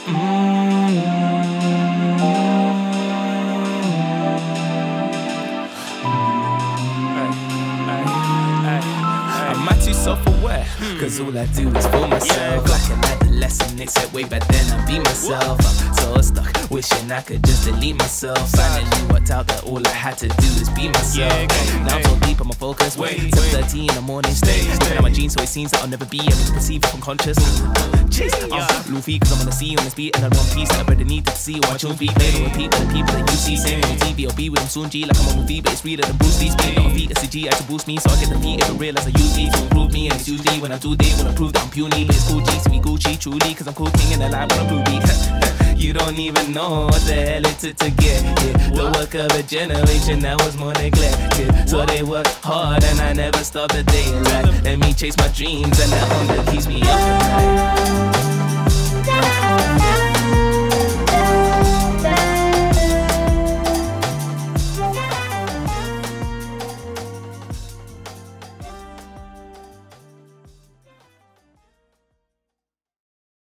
Am I too self-aware? Cause all I do is for myself. Like an adolescent, they said way back then I'd be myself. I'm so stuck, wishing I could just delete myself. Finally worked out that all I had to do is be myself. Now I'm so deep, I'm a focus. 7:30 in the morning, stay looking at my jeans, so it seems that I'll never be able to perceive if I'm conscious. Blue feet, cause I'm on the sea on this beat, and I one piece that I better need to see. Watch on beat, play on repeat with the people that you see. Same on TV, I'll be with them soon, G. Like I'm on movie, but it's realer than Bruce Lee's beat. Not a feat, it's a G, I to boost me, so I get the beat if I realize I use me to improve me. And it's usually when I'm too deep, when I prove that I'm puny. But it's cool G, so we Gucci, truly, cause I'm cool king in the line when I'm blue beat. You don't even know what the hell it took to get here. The work of a generation that was more neglected. So they work hard and I never stopped a day. Like, let me chase my dreams and I own the